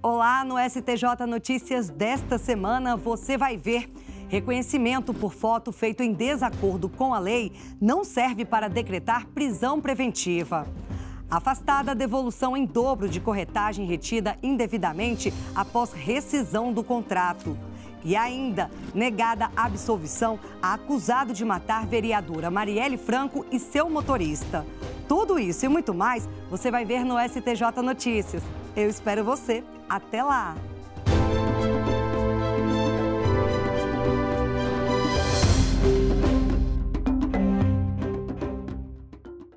Olá, no STJ Notícias desta semana você vai ver: reconhecimento por foto feito em desacordo com a lei não serve para decretar prisão preventiva. Afastada a devolução em dobro de corretagem retida indevidamente após rescisão do contrato. E ainda, negada a absolvição a acusado de matar vereadora Marielle Franco e seu motorista. Tudo isso e muito mais você vai ver no STJ Notícias. Eu espero você. Até lá!